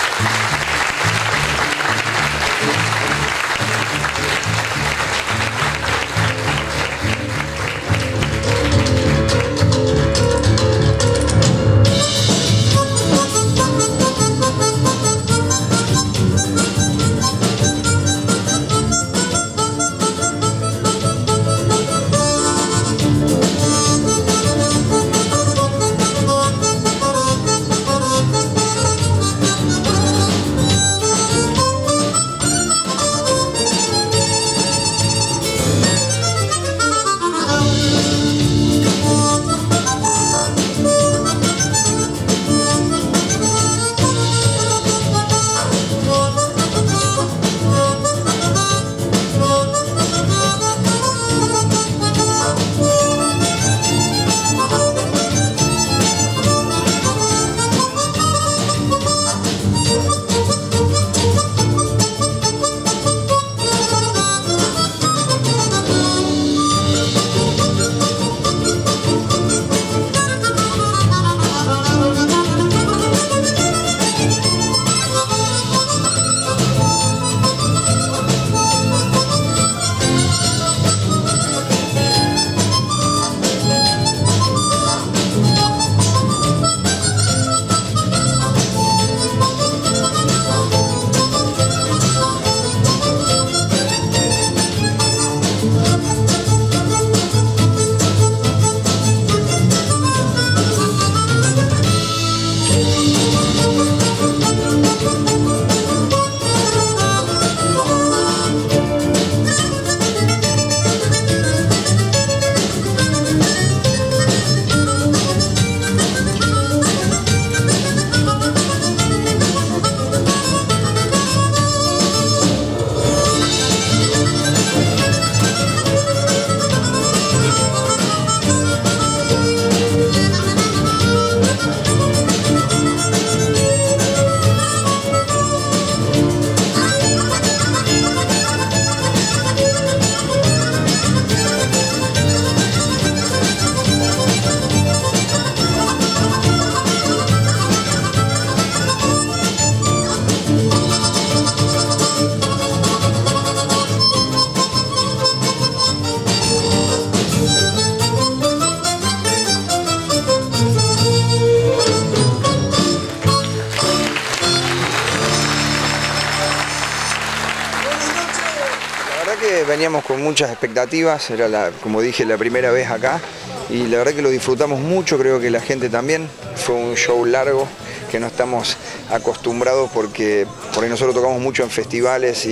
Veníamos con muchas expectativas, era como dije, la primera vez acá y la verdad que lo disfrutamos mucho, creo que la gente también. Fue un show largo que no estamos acostumbrados porque por ahí nosotros tocamos mucho en festivales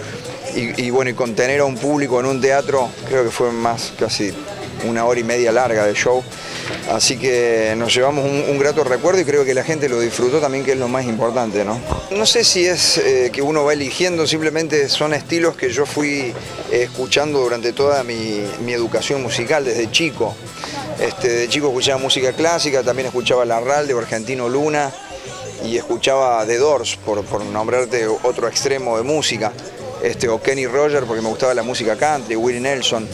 y bueno, y contener a un público en un teatro creo que fue más casi 1 hora y media larga de show. Así que nos llevamos un grato recuerdo y creo que la gente lo disfrutó también, que es lo más importante, ¿no? No sé si es que uno va eligiendo, simplemente son estilos que yo fui escuchando durante toda mi educación musical desde chico. De chico escuchaba música clásica, también escuchaba Larralde o Argentino Luna y escuchaba The Doors, por nombrarte otro extremo de música, o Kenny Rogers porque me gustaba la música country, Willie Nelson.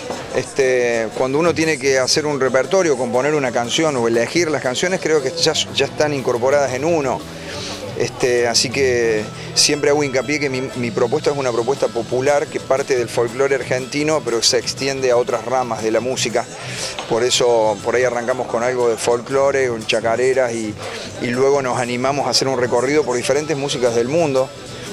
Cuando uno tiene que hacer un repertorio, componer una canción o elegir las canciones, creo que ya están incorporadas en uno. Así que siempre hago hincapié que mi propuesta es una propuesta popular que parte del folclore argentino, pero se extiende a otras ramas de la música. Por eso por ahí arrancamos con algo de folclore, con chacareras y luego nos animamos a hacer un recorrido por diferentes músicas del mundo.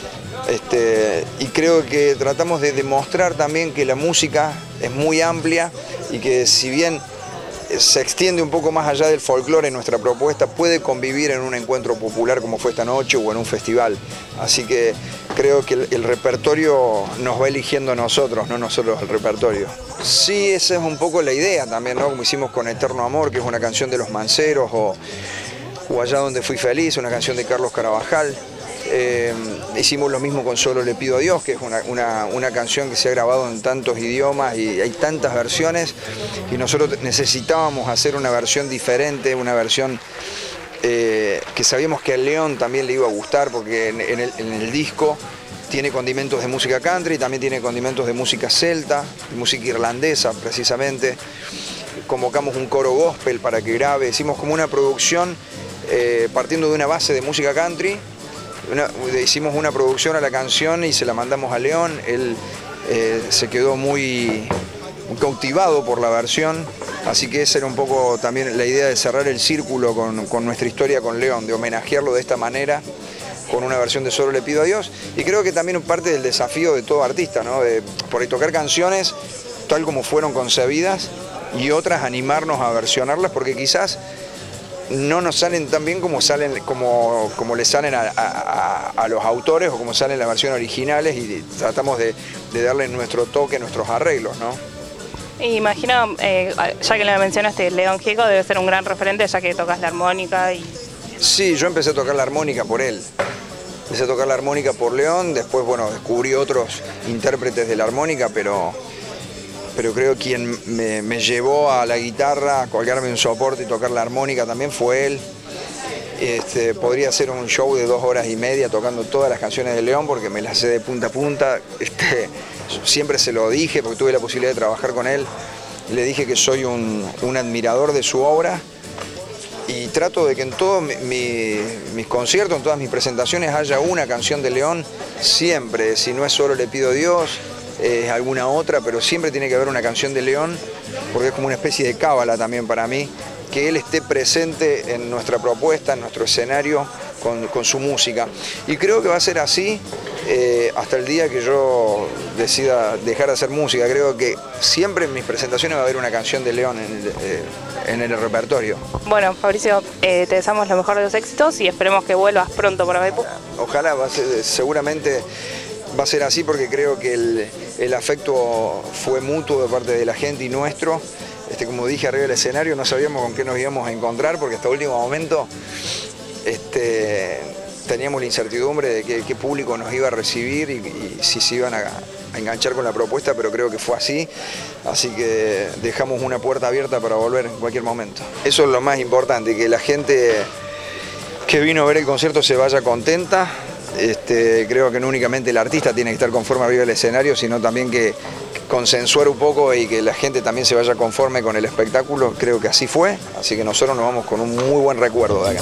Y creo que tratamos de demostrar también que la música es muy amplia y que si bien se extiende un poco más allá del folclore, nuestra propuesta puede convivir en un encuentro popular como fue esta noche o en un festival. Así que creo que el repertorio nos va eligiendo a nosotros, no nosotros el repertorio. Sí, esa es un poco la idea también, ¿no? Como hicimos con Eterno Amor, que es una canción de Los Manceros, o Allá donde fui feliz, una canción de Carlos Carabajal. Hicimos lo mismo con Solo le pido a Dios, que es una canción que se ha grabado en tantos idiomas y hay tantas versiones, y nosotros necesitábamos hacer una versión diferente, una versión que sabíamos que a León también le iba a gustar, porque en el disco tiene condimentos de música country, también tiene condimentos de música celta, de música irlandesa precisamente. Convocamos un coro gospel para que grabe, hicimos como una producción partiendo de una base de música country, hicimos una producción a la canción y se la mandamos a León. Él se quedó muy cautivado por la versión, así que esa era un poco también la idea de cerrar el círculo con nuestra historia con León, de homenajearlo de esta manera, con una versión de Solo le pido a Dios. Y creo que también parte del desafío de todo artista, ¿no? De por ahí tocar canciones tal como fueron concebidas y otras animarnos a versionarlas, porque quizás no nos salen tan bien como le salen a los autores o como salen las versiones originales, y tratamos de darle nuestro toque, nuestros arreglos, ¿no? Imagino, ya que le mencionaste, León Gieco debe ser un gran referente, ya que tocas la armónica y... Sí, yo empecé a tocar la armónica por él. Empecé a tocar la armónica por León, después, bueno, descubrí otros intérpretes de la armónica, pero creo que quien me llevó a la guitarra, a colgarme un soporte y tocar la armónica también fue él. Podría ser un show de 2 horas y media tocando todas las canciones de León, porque me las sé de punta a punta. Siempre se lo dije, porque tuve la posibilidad de trabajar con él. Le dije que soy un admirador de su obra, y trato de que en todos mis conciertos, en todas mis presentaciones, haya una canción de León, siempre. Si no es Solo le pido a Dios, es alguna otra, pero siempre tiene que haber una canción de León, porque es como una especie de cábala también para mí, que él esté presente en nuestra propuesta, en nuestro escenario, con su música. Y creo que va a ser así hasta el día que yo decida dejar de hacer música. Creo que siempre en mis presentaciones va a haber una canción de León en el repertorio. Bueno, Fabricio, te deseamos lo mejor de los éxitos y esperemos que vuelvas pronto por Maipú. Ojalá, seguramente va a ser así, porque creo que el afecto fue mutuo de parte de la gente y nuestro. Como dije arriba del escenario, no sabíamos con qué nos íbamos a encontrar, porque hasta último momento teníamos la incertidumbre de qué público nos iba a recibir y si se iban a enganchar con la propuesta, pero creo que fue así. Así que dejamos una puerta abierta para volver en cualquier momento. Eso es lo más importante, que la gente que vino a ver el concierto se vaya contenta. Creo que no únicamente el artista tiene que estar conforme arriba del escenario, sino también que consensuar un poco y que la gente también se vaya conforme con el espectáculo. Creo que así fue, así que nosotros nos vamos con un muy buen recuerdo de acá.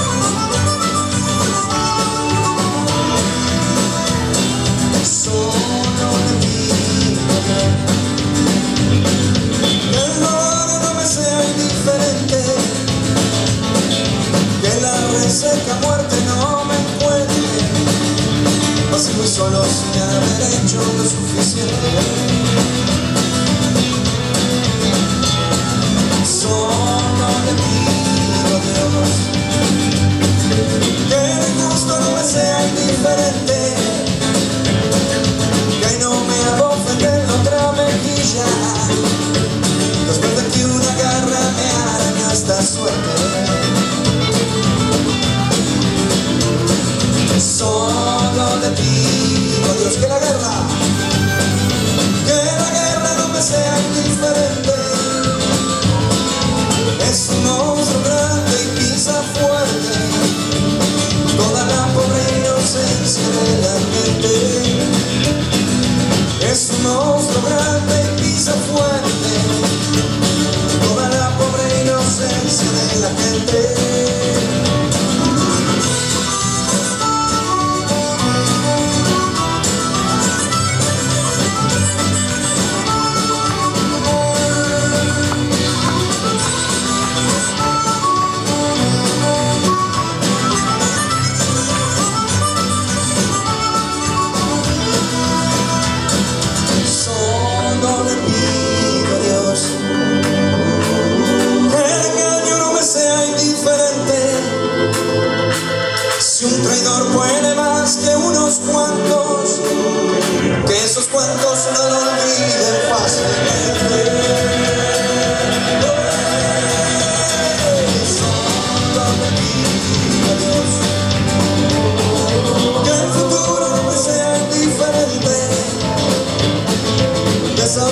So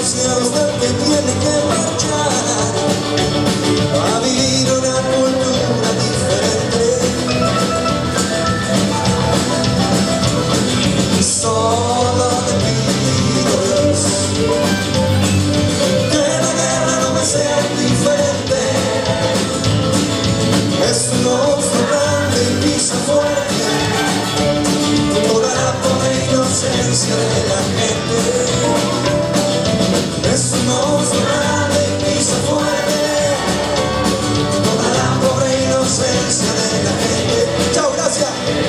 desahuciados del que tiene que marchar a vivir una cultura diferente. Solo te pido, Dios, que la guerra no me sea indiferente. Es un monstruo grande y pisa fuerte toda la pobre inocencia de la gente. Es un monstruo grande y pisa fuerte toda la pobre inocencia de la gente. Chao, gracias.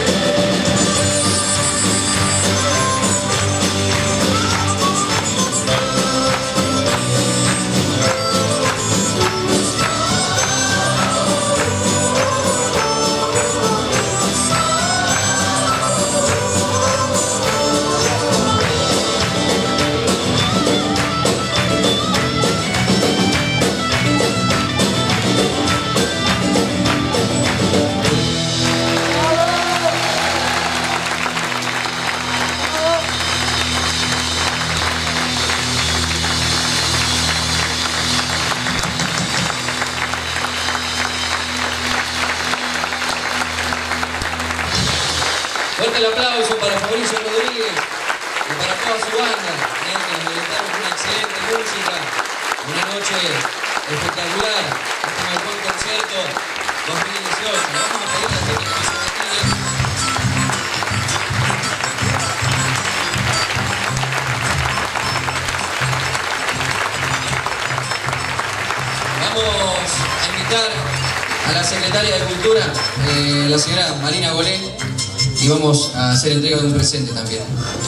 Fuerte el aplauso para Fabricio Rodríguez y para toda su banda, que nos brindaron una excelente música, una noche espectacular, este Maipú Concierto 2018. Vamos a pedir a la gente que se retire. Vamos a invitar a la Secretaria de Cultura, la señora Marina Golén, y vamos a hacer entrega de un presente también.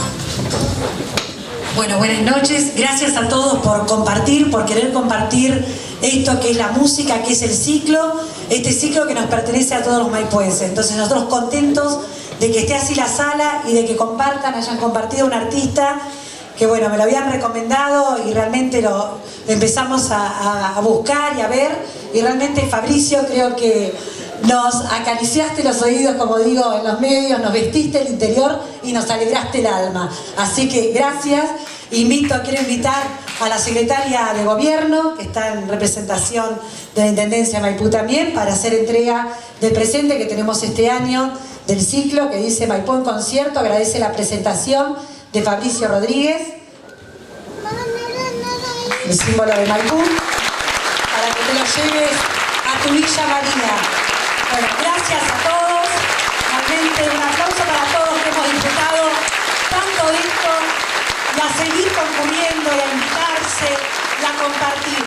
Bueno, buenas noches. Gracias a todos por compartir, por querer compartir esto que es la música, que es el ciclo, este ciclo que nos pertenece a todos los maipuenses. Entonces nosotros contentos de que esté así la sala y de que compartan, hayan compartido un artista que bueno, me lo habían recomendado y realmente lo empezamos a buscar y a ver, y realmente Fabricio, creo que nos acariciaste los oídos, como digo, en los medios, nos vestiste el interior y nos alegraste el alma. Así que gracias. Quiero invitar a la secretaria de Gobierno, que está en representación de la Intendencia de Maipú también, para hacer entrega del presente que tenemos este año del ciclo, que dice Maipú en Concierto. Agradece la presentación de Fabricio Rodríguez, el símbolo de Maipú, para que te lo lleves a tu Villa María. Bueno, gracias a todos. Realmente un aplauso para todos que hemos disfrutado tanto de esto, y a seguir concurriendo y a invitarse y a compartir.